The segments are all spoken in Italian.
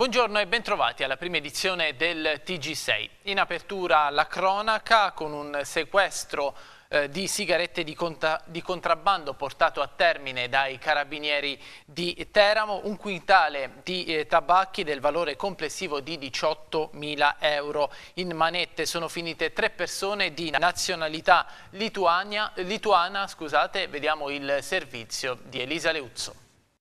Buongiorno e bentrovati alla prima edizione del TG6. In apertura la cronaca con un sequestro di sigarette di contrabbando portato a termine dai carabinieri di Teramo, un quintale di tabacchi del valore complessivo di 18.000 euro. In manette sono finite 3 persone di nazionalità lituana. Vediamo il servizio di Elisa Leuzzo.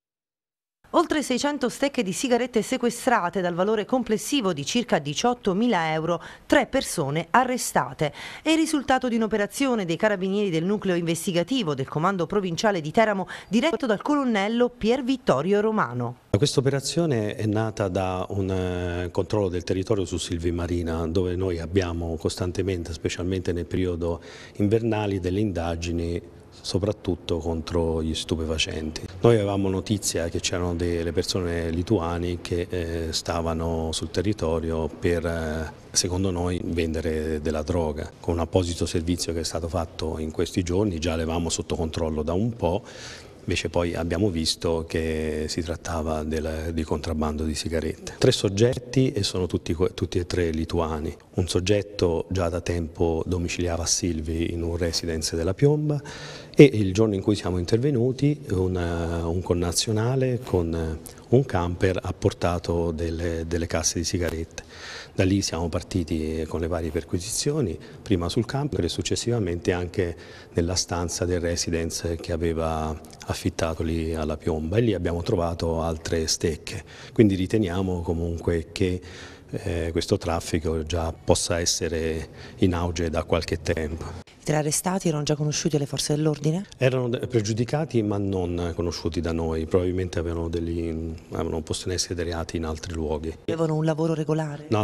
Oltre 600 stecche di sigarette sequestrate dal valore complessivo di circa 18.000 euro, 3 persone arrestate. È il risultato di un'operazione dei carabinieri del nucleo investigativo del comando provinciale di Teramo diretto dal colonnello Pier Vittorio Romano. Questa operazione è nata da un controllo del territorio su Silvimarina, dove noi abbiamo costantemente, specialmente nel periodo invernali, delle indagini soprattutto contro gli stupefacenti. Noi avevamo notizia che c'erano delle persone lituane che stavano sul territorio per, secondo noi, vendere della droga. Con un apposito servizio che è stato fatto in questi giorni, già l'avevamo sotto controllo da un po', invece poi abbiamo visto che si trattava di contrabbando di sigarette. 3 soggetti e sono tutti e 3 lituani. Un soggetto già da tempo domiciliava a Silvi in un residence della Piomba e il giorno in cui siamo intervenuti un connazionale con un camper ha portato delle casse di sigarette. Da lì siamo partiti con le varie perquisizioni, prima sul camper e successivamente anche nella stanza del residence che aveva affittato lì alla Piomba, e lì abbiamo trovato altre stecche, quindi riteniamo comunque che questo traffico già possa essere in auge da qualche tempo. I 3 arrestati erano già conosciuti alle forze dell'ordine? Erano pregiudicati ma non conosciuti da noi, probabilmente avevano posto in essere dei reati in altri luoghi. Avevano un lavoro regolare? No,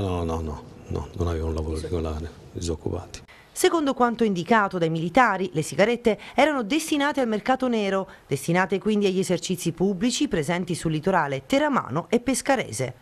non avevano un lavoro regolare, disoccupati. Secondo quanto indicato dai militari, le sigarette erano destinate al mercato nero, destinate quindi agli esercizi pubblici presenti sul litorale teramano e pescarese.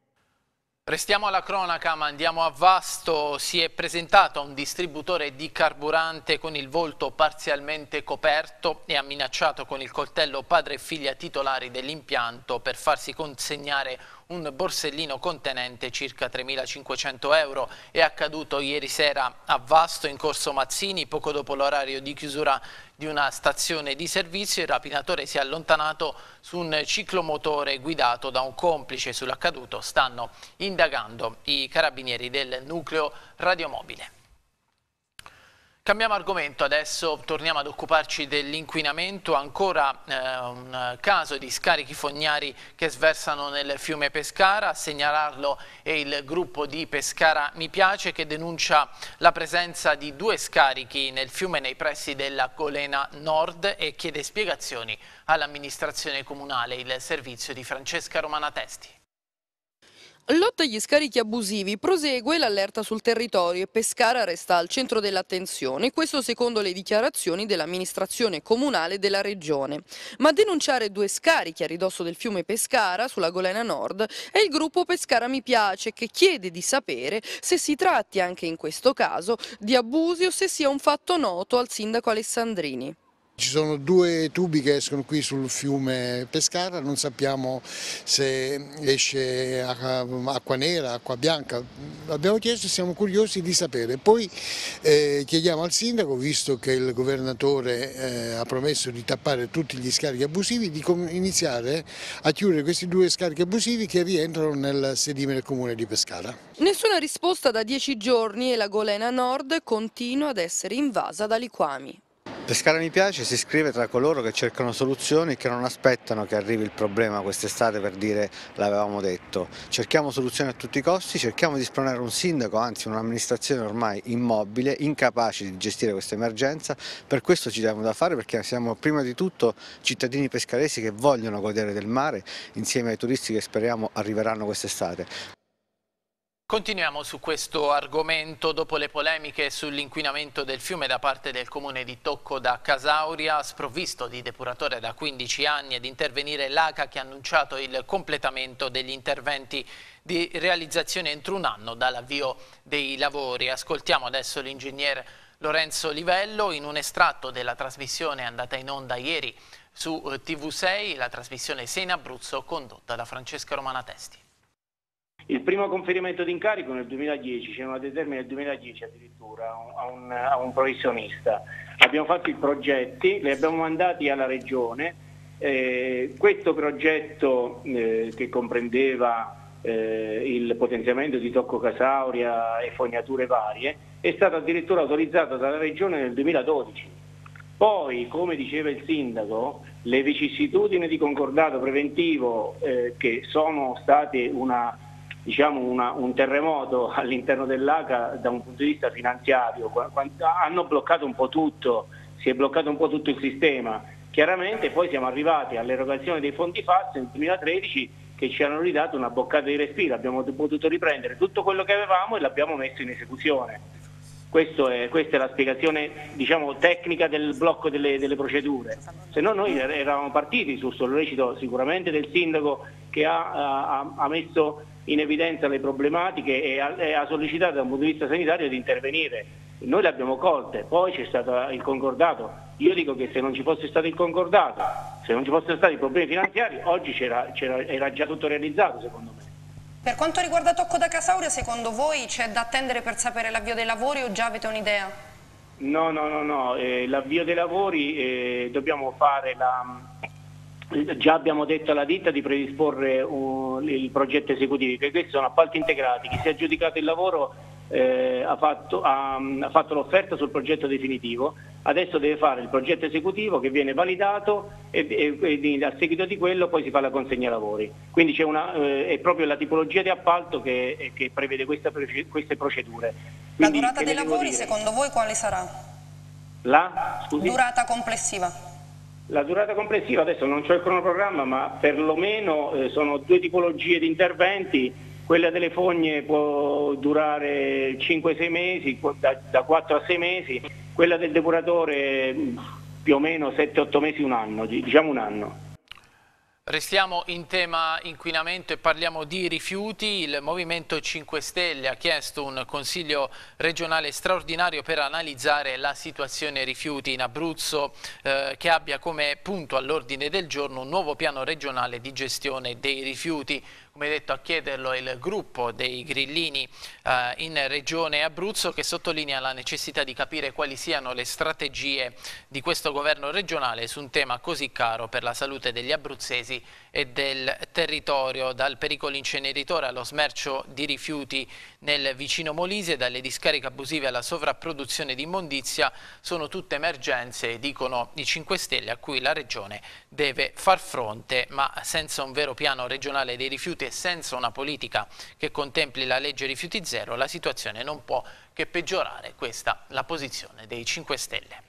Restiamo alla cronaca, ma andiamo a Vasto. Si è presentato un distributore di carburante con il volto parzialmente coperto e ha minacciato con il coltello padre e figlia titolari dell'impianto per farsi consegnare un borsellino contenente circa 3.500 euro. È accaduto ieri sera a Vasto, in corso Mazzini, poco dopo l'orario di chiusura di una stazione di servizio. Il rapinatore si è allontanato su un ciclomotore guidato da un complice. Sull'accaduto stanno indagando i carabinieri del nucleo radiomobile. Cambiamo argomento adesso, torniamo ad occuparci dell'inquinamento. Ancora un caso di scarichi fognari che sversano nel fiume Pescara. A segnalarlo è il gruppo di Pescara Mi Piace, che denuncia la presenza di 2 scarichi nel fiume nei pressi della Golena Nord e chiede spiegazioni all'amministrazione comunale. Il servizio di Francesca Romana Testi. Lotta agli scarichi abusivi, prosegue l'allerta sul territorio e Pescara resta al centro dell'attenzione, questo secondo le dichiarazioni dell'amministrazione comunale della regione. Ma a denunciare 2 scarichi a ridosso del fiume Pescara, sulla Golena Nord, è il gruppo Pescara Mi Piace, che chiede di sapere se si tratti anche in questo caso di abusi o se sia un fatto noto al sindaco Alessandrini. Ci sono 2 tubi che escono qui sul fiume Pescara, non sappiamo se esce acqua nera, acqua bianca. Abbiamo chiesto e siamo curiosi di sapere. Poi chiediamo al sindaco, visto che il governatore ha promesso di tappare tutti gli scarichi abusivi, di iniziare a chiudere questi 2 scarichi abusivi che rientrano nel sedime del comune di Pescara. Nessuna risposta da 10 giorni e la Golena Nord continua ad essere invasa da liquami. Pescara Mi Piace si iscrive tra coloro che cercano soluzioni e che non aspettano che arrivi il problema quest'estate per dire l'avevamo detto. Cerchiamo soluzioni a tutti i costi, cerchiamo di spronare un sindaco, anzi un'amministrazione ormai immobile, incapace di gestire questa emergenza. Per questo ci diamo da fare, perché siamo prima di tutto cittadini pescaresi che vogliono godere del mare insieme ai turisti che speriamo arriveranno quest'estate. Continuiamo su questo argomento. Dopo le polemiche sull'inquinamento del fiume da parte del comune di Tocco da Casauria, sprovvisto di depuratore da 15 anni, ed intervenire l'ACA, che ha annunciato il completamento degli interventi di realizzazione entro un anno dall'avvio dei lavori. Ascoltiamo adesso l'ingegnere Lorenzo Livello in un estratto della trasmissione andata in onda ieri su TV6, la trasmissione Sei in Abruzzo, condotta da Francesca Romana Testi. Il primo conferimento di incarico nel 2010, c'è una determina nel 2010 addirittura a un professionista. Abbiamo fatto i progetti, li abbiamo mandati alla Regione. Questo progetto che comprendeva il potenziamento di Tocco Casauria e fognature varie è stato addirittura autorizzato dalla Regione nel 2012. Poi, come diceva il Sindaco, le vicissitudini di concordato preventivo che sono state un terremoto all'interno dell'ACA da un punto di vista finanziario, hanno bloccato un po' tutto, si è bloccato un po' tutto il sistema. Chiaramente poi siamo arrivati all'erogazione dei fondi FAS nel 2013 che ci hanno ridato una boccata di respiro, abbiamo potuto riprendere tutto quello che avevamo e l'abbiamo messo in esecuzione. Questa è la spiegazione tecnica del blocco delle procedure. Se no noi eravamo partiti sul sollecito sicuramente del Sindaco che ha messo in evidenza le problematiche e ha sollecitato da un punto di vista sanitario di intervenire. Noi le abbiamo colte, poi c'è stato il concordato. Io dico che se non ci fosse stato il concordato, se non ci fossero stati i problemi finanziari, oggi era già tutto realizzato secondo me. Per quanto riguarda Tocco da Casauria, secondo voi c'è da attendere per sapere l'avvio dei lavori o già avete un'idea? No, l'avvio dei lavori dobbiamo fare già abbiamo detto alla ditta di predisporre il progetto esecutivo, che questi sono appalti integrati, chi si è aggiudicato il lavoro ha fatto l'offerta sul progetto definitivo, adesso deve fare il progetto esecutivo che viene validato e a seguito di quello poi si fa la consegna lavori. Quindi è proprio la tipologia di appalto che prevede queste procedure. Quindi, la durata dei lavori secondo voi quale sarà? Durata complessiva? La durata complessiva, adesso non c'ho il cronoprogramma, ma perlomeno sono due tipologie di interventi. Quella delle fogne può durare 5-6 mesi, da 4 a 6 mesi, quella del depuratore più o meno 7-8 mesi, un anno, diciamo un anno. Restiamo in tema inquinamento e parliamo di rifiuti. Il Movimento 5 Stelle ha chiesto un consiglio regionale straordinario per analizzare la situazione rifiuti in Abruzzo che abbia come punto all'ordine del giorno un nuovo piano regionale di gestione dei rifiuti. Come detto, a chiederlo il gruppo dei grillini in Regione Abruzzo, che sottolinea la necessità di capire quali siano le strategie di questo governo regionale su un tema così caro per la salute degli abruzzesi e del territorio, dal pericolo inceneritore allo smercio di rifiuti nel vicino Molise, dalle discariche abusive alla sovrapproduzione di immondizia, sono tutte emergenze, dicono i 5 Stelle, a cui la Regione deve far fronte, ma senza un vero piano regionale dei rifiuti e senza una politica che contempli la legge rifiuti zero, la situazione non può che peggiorare. Questa è la posizione dei 5 Stelle.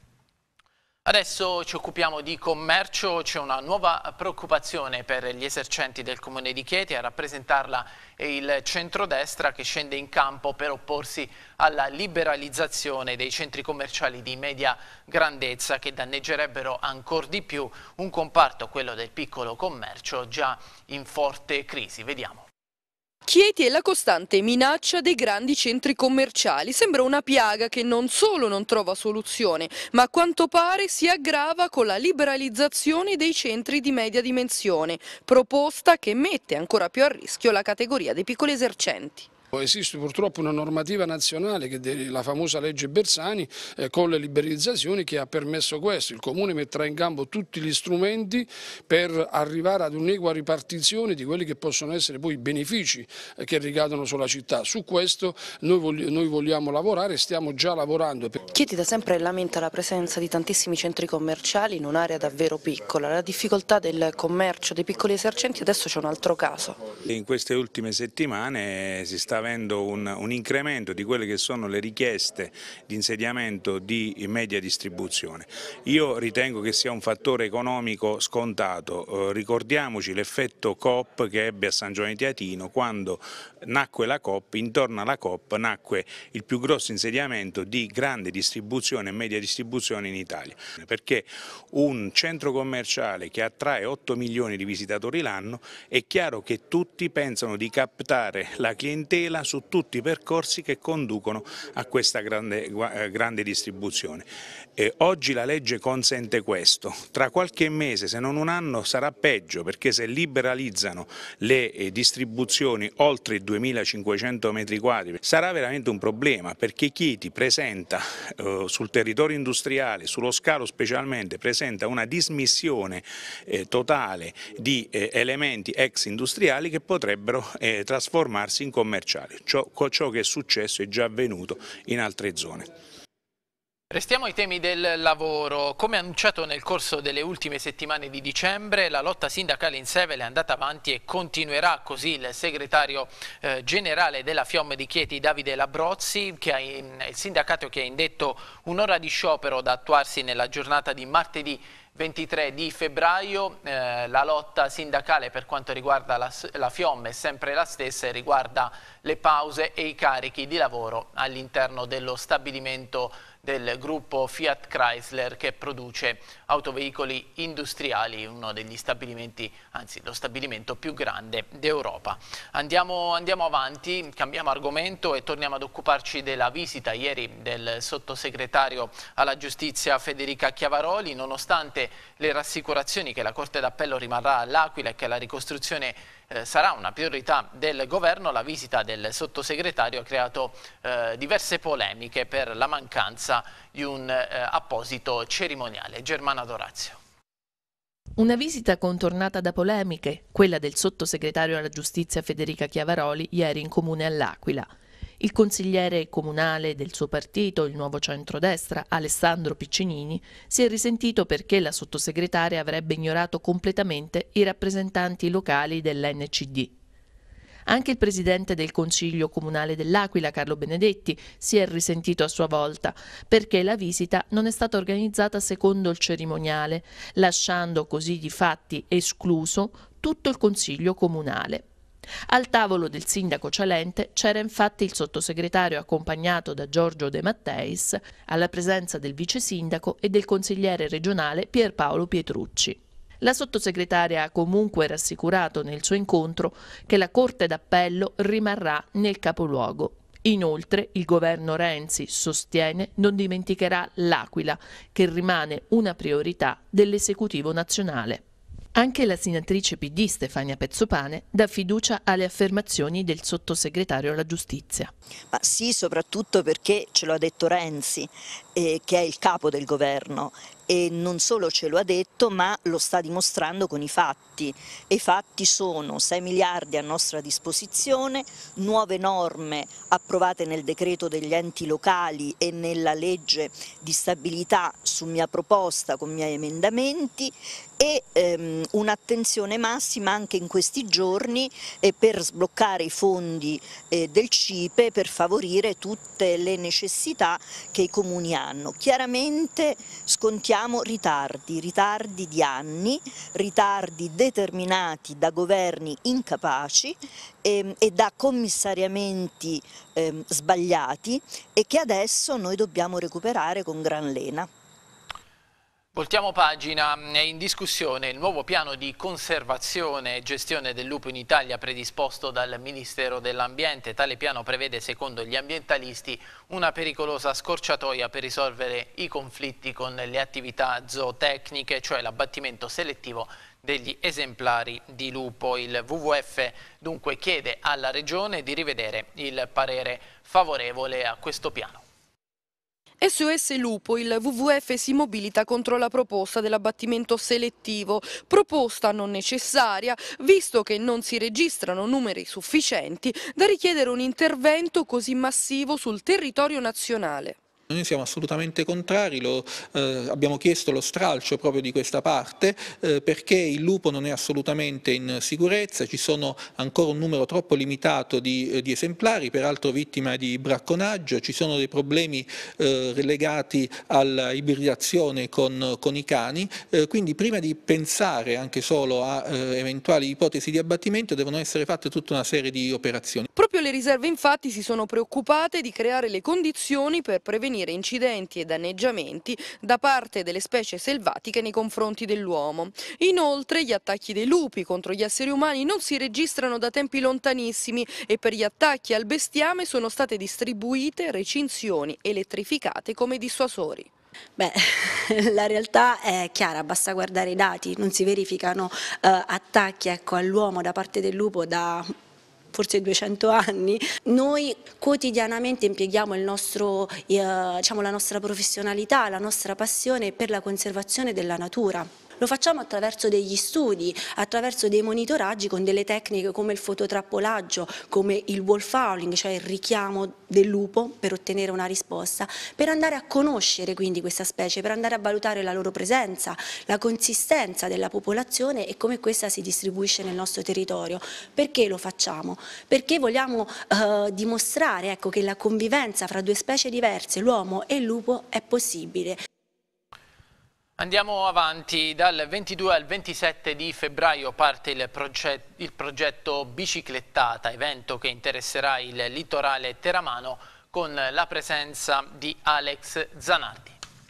Adesso ci occupiamo di commercio, c'è una nuova preoccupazione per gli esercenti del Comune di Chieti, a rappresentarla è il centrodestra che scende in campo per opporsi alla liberalizzazione dei centri commerciali di media grandezza che danneggerebbero ancor di più un comparto, quello del piccolo commercio, già in forte crisi. Vediamo. Chieti è la costante minaccia dei grandi centri commerciali. Sembra una piaga che non solo non trova soluzione, ma a quanto pare si aggrava con la liberalizzazione dei centri di media dimensione, proposta che mette ancora più a rischio la categoria dei piccoli esercenti. Esiste purtroppo una normativa nazionale, che è la famosa legge Bersani, con le liberalizzazioni, che ha permesso questo. Il Comune metterà in campo tutti gli strumenti per arrivare ad un'equa ripartizione di quelli che possono essere poi i benefici che ricadono sulla città. Su questo noi vogliamo lavorare e stiamo già lavorando. Chieti da sempre lamenta la presenza di tantissimi centri commerciali in un'area davvero piccola. La difficoltà del commercio dei piccoli esercenti, adesso c'è un altro caso. In queste ultime settimane si sta avendo un incremento di quelle che sono le richieste di insediamento di media distribuzione. Io ritengo che sia un fattore economico scontato. Ricordiamoci l'effetto Coop che ebbe a San Giovanni Teatino quando nacque la Coop. Intorno alla Coop nacque il più grosso insediamento di grande distribuzione e media distribuzione in Italia, perché un centro commerciale che attrae 8 milioni di visitatori l'anno, è chiaro che tutti pensano di captare la clientela tutela su tutti i percorsi che conducono a questa grande distribuzione. Oggi la legge consente questo, tra qualche mese, se non un anno, sarà peggio, perché se liberalizzano le distribuzioni oltre i 2500 metri quadri sarà veramente un problema, perché chi ti presenta sul territorio industriale, sullo scalo specialmente, presenta una dismissione totale di elementi ex industriali che potrebbero trasformarsi in commerciali. Ciò che è successo è già avvenuto in altre zone. Restiamo ai temi del lavoro. Come annunciato nel corso delle ultime settimane di dicembre, la lotta sindacale in Sevel è andata avanti e continuerà così il segretario generale della FIOM di Chieti, Davide Labrozzi, il sindacato che ha indetto un'ora di sciopero da attuarsi nella giornata di martedì 23 di febbraio. La lotta sindacale per quanto riguarda la FIOM è sempre la stessa e riguarda le pause e i carichi di lavoro all'interno dello stabilimento del gruppo Fiat Chrysler che produce autoveicoli industriali, uno degli stabilimenti, anzi lo stabilimento più grande d'Europa. Andiamo avanti, cambiamo argomento e torniamo ad occuparci della visita ieri del sottosegretario alla giustizia Federica Chiavaroli. Nonostante le rassicurazioni che la Corte d'Appello rimarrà all'Aquila e che la ricostruzione sarà una priorità del governo, la visita del sottosegretario ha creato diverse polemiche per la mancanza di un apposito cerimoniale. Germana Dorazio. Una visita contornata da polemiche, quella del sottosegretario alla giustizia Federica Chiavaroli ieri in comune all'Aquila. Il consigliere comunale del suo partito, il Nuovo Centrodestra, Alessandro Piccinini, si è risentito perché la sottosegretaria avrebbe ignorato completamente i rappresentanti locali dell'NCD. Anche il presidente del Consiglio Comunale dell'Aquila, Carlo Benedetti, si è risentito a sua volta perché la visita non è stata organizzata secondo il cerimoniale, lasciando così di fatti escluso tutto il Consiglio Comunale. Al tavolo del sindaco Cialente c'era infatti il sottosegretario accompagnato da Giorgio De Matteis, alla presenza del vice sindaco e del consigliere regionale Pierpaolo Pietrucci. La sottosegretaria ha comunque rassicurato nel suo incontro che la Corte d'Appello rimarrà nel capoluogo. Inoltre il governo Renzi sostiene non dimenticherà l'Aquila, che rimane una priorità dell'esecutivo nazionale. Anche la senatrice PD Stefania Pezzopane dà fiducia alle affermazioni del sottosegretario alla giustizia. Ma sì, soprattutto perché ce lo ha detto Renzi, che è il capo del governo, e non solo ce lo ha detto ma lo sta dimostrando con i fatti, e i fatti sono 6 miliardi a nostra disposizione, nuove norme approvate nel decreto degli enti locali e nella legge di stabilità su mia proposta con miei emendamenti, e un'attenzione massima anche in questi giorni per sbloccare i fondi del CIPE per favorire tutte le necessità che i comuni hanno. Chiaramente scontiamo ritardi di anni, ritardi determinati da governi incapaci e da commissariamenti sbagliati, e che adesso noi dobbiamo recuperare con gran lena. Voltiamo pagina, è in discussione il nuovo piano di conservazione e gestione del lupo in Italia predisposto dal Ministero dell'Ambiente. Tale piano prevede, secondo gli ambientalisti, una pericolosa scorciatoia per risolvere i conflitti con le attività zootecniche, cioè l'abbattimento selettivo degli esemplari di lupo. Il WWF dunque chiede alla Regione di rivedere il parere favorevole a questo piano. SOS Lupo, il WWF si mobilita contro la proposta dell'abbattimento selettivo, proposta non necessaria, visto che non si registrano numeri sufficienti da richiedere un intervento così massivo sul territorio nazionale. Noi siamo assolutamente contrari, abbiamo chiesto lo stralcio proprio di questa parte perché il lupo non è assolutamente in sicurezza, ci sono ancora un numero troppo limitato di esemplari, peraltro vittima di bracconaggio, ci sono dei problemi legati alla ibridazione con i cani, quindi prima di pensare anche solo a eventuali ipotesi di abbattimento devono essere fatte tutta una serie di operazioni. Proprio le riserve infatti si sono preoccupate di creare le condizioni per prevenire prevenire incidenti e danneggiamenti da parte delle specie selvatiche nei confronti dell'uomo. Inoltre gli attacchi dei lupi contro gli esseri umani non si registrano da tempi lontanissimi e per gli attacchi al bestiame sono state distribuite recinzioni elettrificate come dissuasori. Beh, la realtà è chiara, basta guardare i dati, non si verificano attacchi all'uomo da parte del lupo da forse 200 anni. Noi quotidianamente impieghiamo la nostra professionalità, la nostra passione per la conservazione della natura. Lo facciamo attraverso degli studi, attraverso dei monitoraggi con delle tecniche come il fototrappolaggio, come il wolf howling, cioè il richiamo del lupo per ottenere una risposta, per andare a conoscere quindi questa specie, per andare a valutare la loro presenza, la consistenza della popolazione e come questa si distribuisce nel nostro territorio. Perché lo facciamo? Perché vogliamo dimostrare, ecco, che la convivenza fra due specie diverse, l'uomo e il lupo, è possibile. Andiamo avanti, dal 22 al 27 di febbraio parte il progetto Biciclettata, evento che interesserà il litorale teramano con la presenza di Alex Zanardi.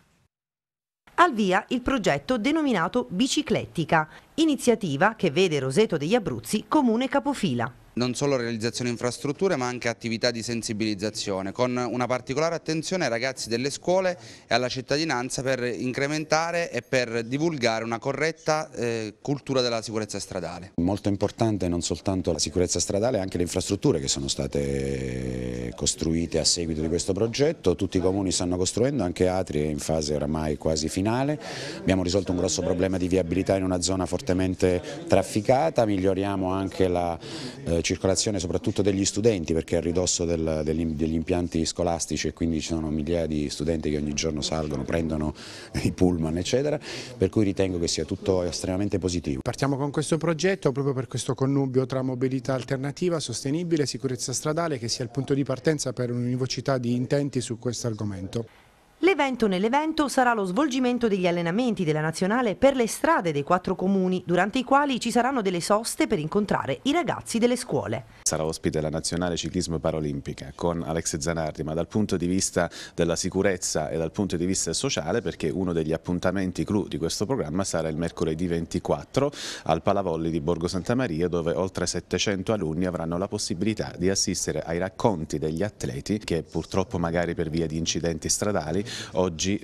Al via il progetto denominato Biciclettica, iniziativa che vede Roseto degli Abruzzi comune capofila. Non solo realizzazione di infrastrutture ma anche attività di sensibilizzazione con una particolare attenzione ai ragazzi delle scuole e alla cittadinanza per incrementare e per divulgare una corretta cultura della sicurezza stradale. Molto importante non soltanto la sicurezza stradale, anche le infrastrutture che sono state costruite a seguito di questo progetto. Tutti i comuni stanno costruendo, anche Atri è in fase oramai quasi finale. Abbiamo risolto un grosso problema di viabilità in una zona fortemente trafficata, miglioriamo anche la circolazione soprattutto degli studenti perché è a ridosso degli impianti scolastici e quindi ci sono migliaia di studenti che ogni giorno salgono, prendono i pullman eccetera, per cui ritengo che sia tutto estremamente positivo. Partiamo con questo progetto proprio per questo connubio tra mobilità alternativa, sostenibile e sicurezza stradale che sia il punto di partenza per un'univocità di intenti su questo argomento. L'evento nell'evento sarà lo svolgimento degli allenamenti della nazionale per le strade dei 4 comuni, durante i quali ci saranno delle soste per incontrare i ragazzi delle scuole. Sarà ospite la nazionale ciclismo paraolimpica con Alex Zanardi, ma dal punto di vista della sicurezza e dal punto di vista sociale, perché uno degli appuntamenti clou di questo programma sarà il mercoledì 24 al Palavolli di Borgo Santa Maria, dove oltre 700 alunni avranno la possibilità di assistere ai racconti degli atleti che purtroppo magari per via di incidenti stradali oggi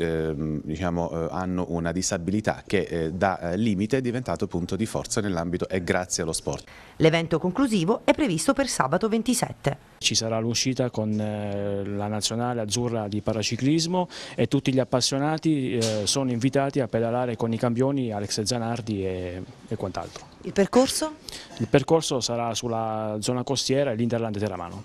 hanno una disabilità che da limite è diventato punto di forza nell'ambito e grazie allo sport. L'evento conclusivo è previsto per sabato 27. Ci sarà l'uscita con la nazionale azzurra di paraciclismo e tutti gli appassionati sono invitati a pedalare con i campioni Alex Zanardi e quant'altro. Il percorso? Il percorso sarà sulla zona costiera e l'Interland Teramano.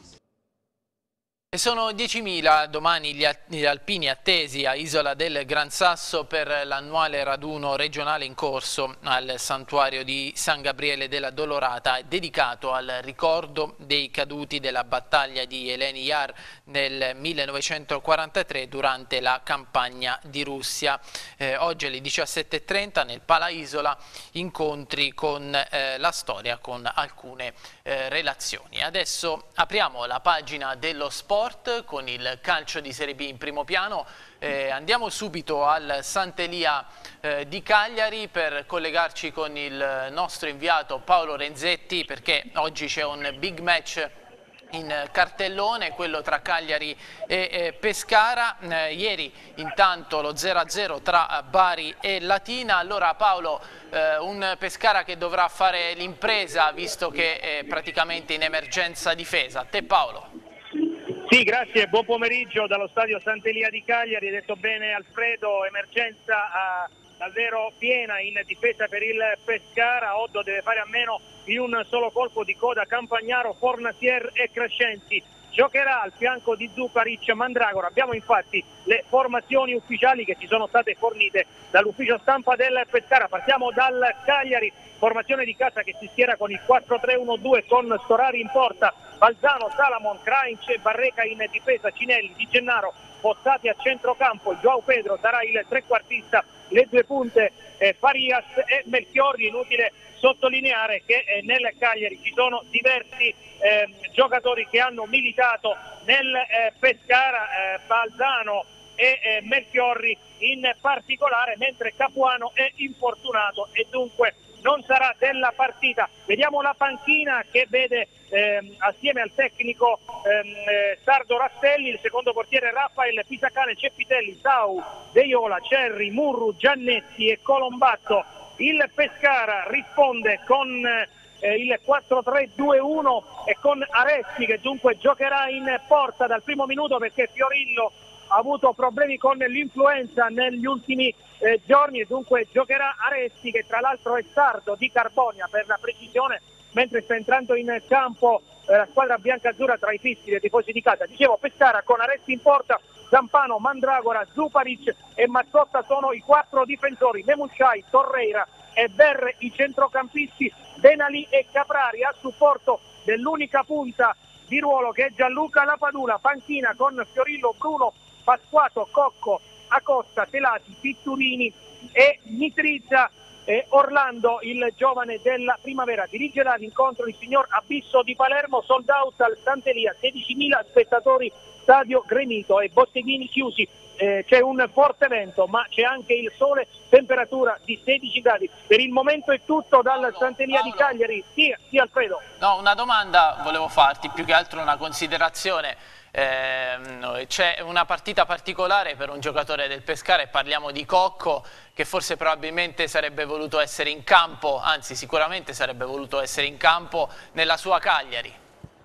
E sono 10.000 domani gli alpini attesi a Isola del Gran Sasso per l'annuale raduno regionale in corso al santuario di San Gabriele della Dolorata, dedicato al ricordo dei caduti della battaglia di Eleni Yar nel 1943 durante la campagna di Russia. Oggi alle 17:30 nel Pala Isola incontri con la storia con alcune relazioni. Adesso apriamo la pagina dello sport con il calcio di Serie B in primo piano. Andiamo subito al Sant'Elia di Cagliari per collegarci con il nostro inviato Paolo Renzetti, perché oggi c'è un big match in cartellone, quello tra Cagliari e Pescara. Ieri intanto lo 0-0 tra Bari e Latina. Allora Paolo, un Pescara che dovrà fare l'impresa visto che è praticamente in emergenza difesa. A te Paolo. Sì, grazie, buon pomeriggio dallo stadio Sant'Elia di Cagliari. Hai detto bene Alfredo, emergenza davvero piena in difesa per il Pescara. Oddo deve fare a meno in un solo colpo di coda Campagnaro, Fornasier e Crescenzi. Giocherà al fianco di Zuparic Mandragora. Abbiamo infatti le formazioni ufficiali che ci sono state fornite dall'ufficio stampa del Pescara. Partiamo dal Cagliari, formazione di casa che si schiera con il 4-3-1-2 con Storari in porta, Balzano, Salamon, Krainc e Barreca in difesa, Cinelli, Di Gennaro, Fossati a centrocampo, Joao Pedro sarà il trequartista, le due punte Farias e Melchiorri. Inutile sottolineare che nel Cagliari ci sono diversi giocatori che hanno militato nel Pescara, Balzano e Melchiorri in particolare, mentre Capuano è infortunato e dunque non sarà della partita. Vediamo la panchina che vede assieme al tecnico Sardo Rastelli, il secondo portiere Raffaele Pisacane, Ceppitelli, Sau, Deiola, Cerri, Murru, Giannetti e Colombatto. Il Pescara risponde con il 4-3-2-1 e con Aresti che dunque giocherà in porta dal primo minuto perché Fiorillo ha avuto problemi con l'influenza negli ultimi giorni e dunque giocherà Aresti, che tra l'altro è sardo di Carbonia per la precisione, mentre sta entrando in campo la squadra biancazzurra tra i fischi dei tifosi di casa. Dicevo, Pescara con Aresti in porta, Zampano, Mandragora, Zuparic e Mazzotta sono i 4 difensori, Memusciai, Torreira e Verre i centrocampisti, Benali e Caprari a supporto dell'unica punta di ruolo che è Gianluca Lapadula. Panchina con Fiorillo, Bruno, Pasquato, Cocco, Acosta, Telati, Pitturini e Mitrizza. Orlando, il giovane della Primavera, dirige l'incontro il signor Abisso di Palermo, sold out al Santelia, 16.000 spettatori, stadio gremito e botteghini chiusi. C'è un forte vento ma c'è anche il sole, temperatura di 16 gradi. Per il momento è tutto dal Santelia di Cagliari. Sì, Alfredo. No, una domanda volevo farti, più che altro una considerazione. C'è una partita particolare per un giocatore del Pescara e parliamo di Cocco, che forse probabilmente sarebbe voluto essere in campo, anzi sicuramente sarebbe voluto essere in campo nella sua Cagliari.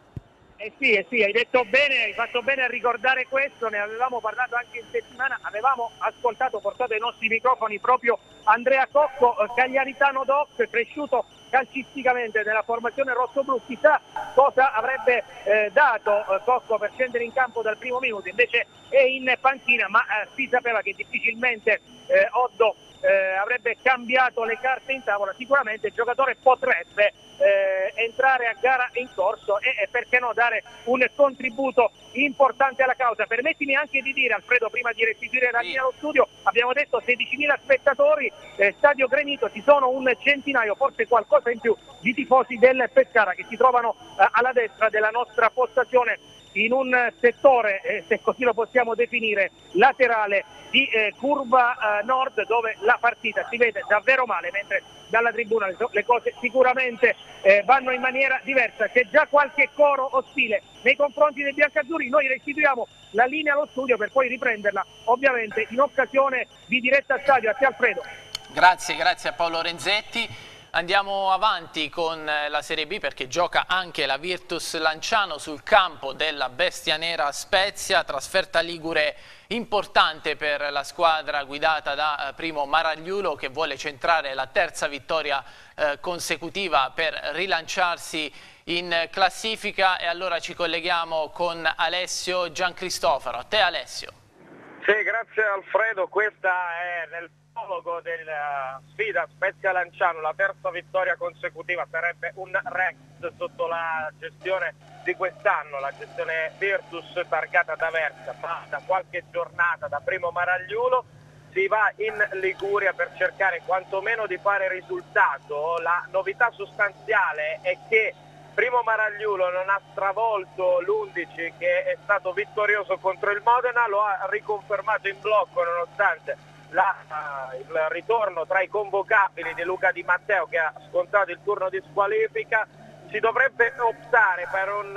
Sì, hai detto bene, hai fatto bene a ricordare questo, ne avevamo parlato anche in settimana, avevamo ascoltato, portato ai nostri microfoni proprio Andrea Cocco, cagliaritano doc, cresciuto calcisticamente nella formazione rossoblu. Chissà cosa avrebbe dato Cocco per scendere in campo dal primo minuto, invece è in panchina, ma si sapeva che difficilmente Oddo avrebbe cambiato le carte in tavola. Sicuramente il giocatore potrebbe entrare a gara in corso e perché no dare un contributo importante alla causa. Permettimi anche di dire, Alfredo, prima di restituire la linea allo studio, abbiamo detto 16.000 spettatori, stadio gremito, ci sono un centinaio, forse qualcosa in più, di tifosi del Pescara che si trovano alla destra della nostra postazione, in un settore, se così lo possiamo definire, laterale di curva nord, dove la partita si vede davvero male, mentre dalla tribuna le cose sicuramente vanno in maniera diversa. C'è già qualche coro ostile nei confronti dei biancazzurri. Noi restituiamo la linea allo studio per poi riprenderla ovviamente in occasione di diretta stadio. A te, Alfredo. Grazie a Paolo Renzetti. Andiamo avanti con la Serie B perché gioca anche la Virtus Lanciano sul campo della Bestia Nera Spezia, trasferta ligure importante per la squadra guidata da Primo Maragliulo, che vuole centrare la terza vittoria consecutiva per rilanciarsi in classifica. E allora ci colleghiamo con Alessio Giancristofaro. A te, Alessio. Sì, grazie Alfredo, questa è nel prologo della sfida Spezia Lanciano, la terza vittoria consecutiva, sarebbe un record sotto la gestione di quest'anno, la gestione Virtus targata ad Aversa, ma da qualche giornata da Primo Maragliulo si va in Liguria per cercare quantomeno di fare risultato. La novità sostanziale è che Primo Maragliulo non ha stravolto l'11 che è stato vittorioso contro il Modena, lo ha riconfermato in blocco nonostante il ritorno tra i convocabili di Luca Di Matteo, che ha scontato il turno di squalifica. Si dovrebbe optare per un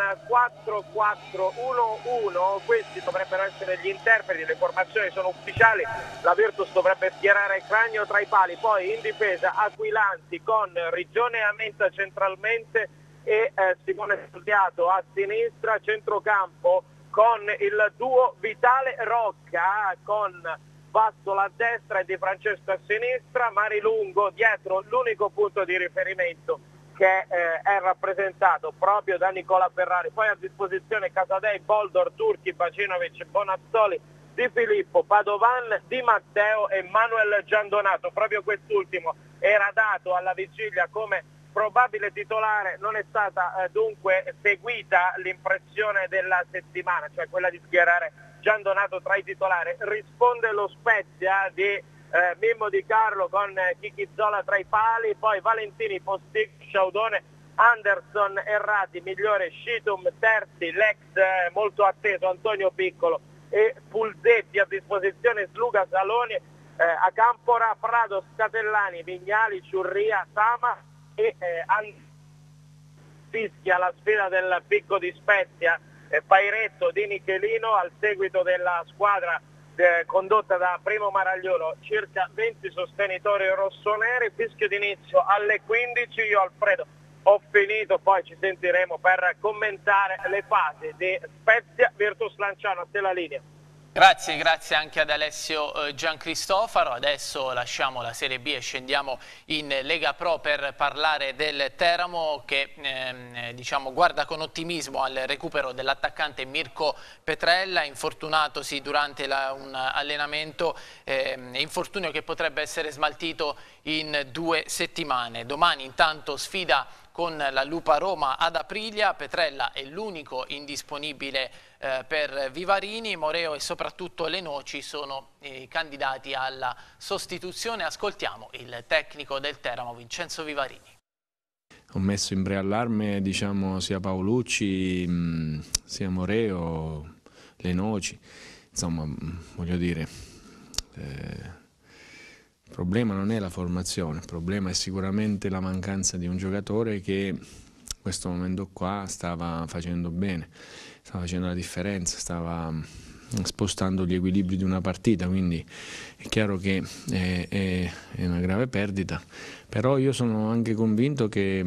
4-4-1-1, questi dovrebbero essere gli interpreti, le formazioni sono ufficiali, la Virtus dovrebbe schierare Cragno tra i pali, poi in difesa Aquilanti con Rigione Amenta centralmente e Simone Soldiato a sinistra, centrocampo con il duo Vitale Rocca con Vastola a destra e Di Francesco a sinistra, Marilungo dietro l'unico punto di riferimento che è rappresentato proprio da Nicola Ferrari, poi a disposizione Casadei, Boldor, Turchi, Bacinovic, Bonazzoli, Di Filippo, Padovan, Di Matteo e Manuel Giandonato. Proprio quest'ultimo era dato alla vigilia come probabile titolare, non è stata dunque seguita l'impressione della settimana, cioè quella di schierare Giandonato tra i titolari. Risponde lo Spezia di Mimmo Di Carlo con Chichizzola tra i pali, poi Valentini, Postic, Sciaudone, Anderson, Errati, Migliore, Scitum, terzi l'ex molto atteso Antonio Piccolo e Pulsetti, a disposizione Sluga, Saloni, Acampora, Prado, Scatellani, Vignali, Ciurria, Sama e fischia la sfida del Picco di Spezia, Pairetto di Nichelino al seguito della squadra condotta da Primo Maragliolo, circa 20 sostenitori rossoneri, fischio d'inizio alle 15, io Alfredo ho finito, poi ci sentiremo per commentare le fasi di Spezia Virtus Lanciano. A te la linea. Grazie, grazie anche ad Alessio Giancristofaro. Adesso lasciamo la Serie B e scendiamo in Lega Pro per parlare del Teramo che diciamo, guarda con ottimismo al recupero dell'attaccante Mirko Petrella, infortunatosi durante un allenamento, infortunio che potrebbe essere smaltito in 2 settimane. Domani intanto sfida con la Lupa Roma ad Aprilia. Petrella è l'unico indisponibile per Vivarini, Moreo e soprattutto Le Noci sono i candidati alla sostituzione. Ascoltiamo il tecnico del Teramo, Vincenzo Vivarini. Ho messo in preallarme, diciamo, sia Paolucci, sia Moreo, Le Noci, insomma, voglio dire, il problema non è la formazione, il problema è sicuramente la mancanza di un giocatore che in questo momento qua stava facendo bene, stava facendo la differenza, stava spostando gli equilibri di una partita, quindi è chiaro che è una grave perdita, però io sono anche convinto che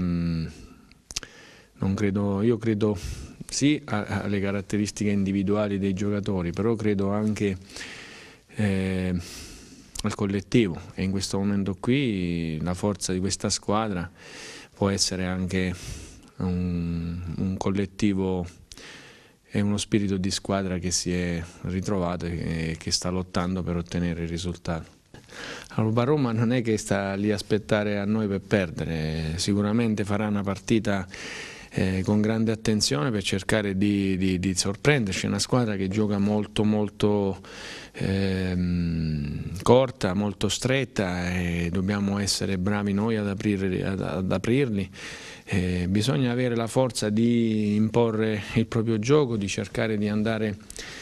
io credo sì alle caratteristiche individuali dei giocatori, però credo anche al collettivo, e in questo momento qui la forza di questa squadra può essere anche un collettivo e uno spirito di squadra che si è ritrovato e che sta lottando per ottenere il risultato. La Lupa Roma non è che sta lì a aspettare a noi per perdere, sicuramente farà una partita con grande attenzione per cercare di sorprenderci. È una squadra che gioca molto corta, molto stretta, e dobbiamo essere bravi noi ad aprirli. Bisogna avere la forza di imporre il proprio gioco, di cercare di andare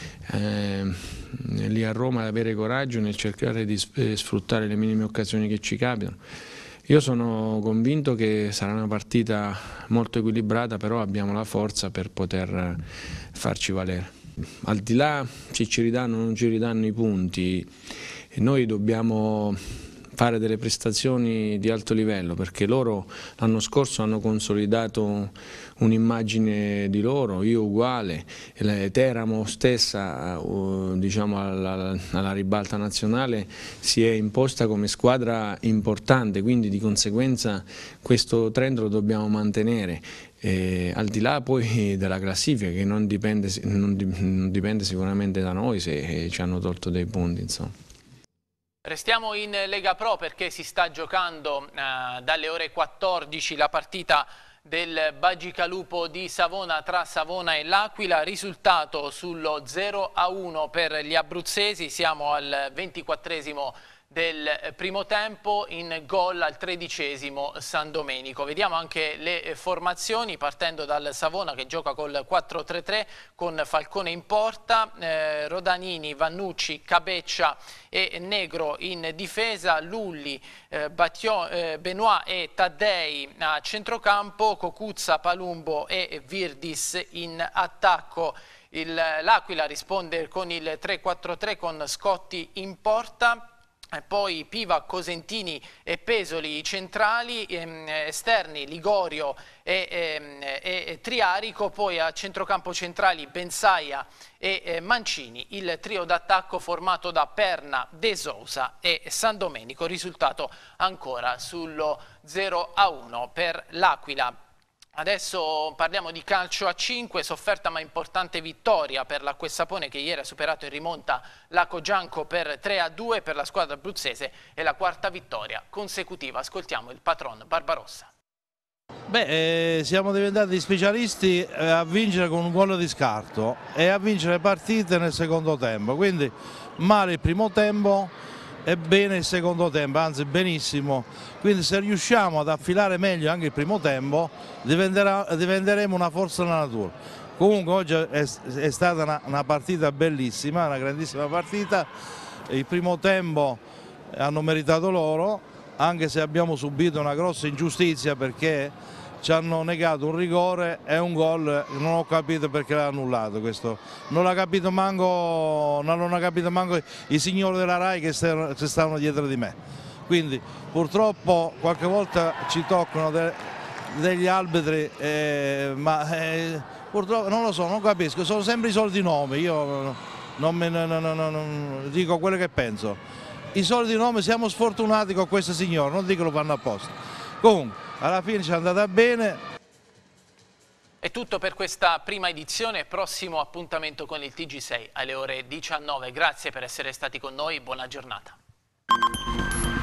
lì a Roma ad avere coraggio nel cercare di sfruttare le minime occasioni che ci capitano. Io sono convinto che sarà una partita molto equilibrata, però abbiamo la forza per poter farci valere. Al di là se ci ridanno o non ci ridanno i punti, noi dobbiamo fare delle prestazioni di alto livello, perché loro l'anno scorso hanno consolidato un'immagine di loro, io uguale, Teramo stessa, diciamo alla ribalta nazionale, si è imposta come squadra importante, quindi di conseguenza questo trend lo dobbiamo mantenere. Al di là poi della classifica, che non dipende sicuramente da noi se ci hanno tolto dei punti, insomma. Restiamo in Lega Pro perché si sta giocando dalle ore 14 la partita del Bagicalupo di Savona tra Savona e l'Aquila, risultato sullo 0-1 per gli abruzzesi. Siamo al 24esimo del primo tempo, in gol al 13esimo San Domenico. Vediamo anche le formazioni, partendo dal Savona che gioca col 4-3-3 con Falcone in porta, Rodanini, Vannucci, Cabeccia e Negro in difesa, Lulli, Benoit e Taddei a centrocampo, Cocuzza, Palumbo e Virdis in attacco. L'Aquila risponde con il 3-4-3 con Scotti in porta. Poi Piva, Cosentini e Pesoli i centrali, esterni Ligorio e Triarico, poi a centrocampo centrali Bensaia e Mancini, il trio d'attacco formato da Perna, De Sousa e San Domenico, risultato ancora sullo 0-1 per l'Aquila. Adesso parliamo di calcio a 5, sofferta ma importante vittoria per l'Acque Sapone che ieri ha superato in rimonta l'Aco Gianco per 3-2 per la squadra abruzzese, e la quarta vittoria consecutiva. Ascoltiamo il patron Barbarossa. Siamo diventati specialisti a vincere con un gol di scarto e a vincere partite nel secondo tempo, quindi male il primo tempo e bene il secondo tempo, anzi benissimo, quindi se riusciamo ad affilare meglio anche il primo tempo diventeremo una forza della natura. Comunque oggi è stata una partita bellissima, una grandissima partita. Il primo tempo hanno meritato loro, anche se abbiamo subito una grossa ingiustizia perché ci hanno negato un rigore e un gol, non ho capito perché l'ha annullato questo. Non l'hanno capito manco i signori della RAI che stavano dietro di me. Quindi purtroppo qualche volta ci toccano degli arbitri, ma purtroppo non lo so, non capisco, sono sempre i soliti nomi, io non dico quello che penso. I soliti nomi, siamo sfortunati con questo signore, non dico che lo fanno apposta. Comunque, alla fine ci è andata bene. È tutto per questa prima edizione, prossimo appuntamento con il TG6 alle ore 19. Grazie per essere stati con noi, buona giornata.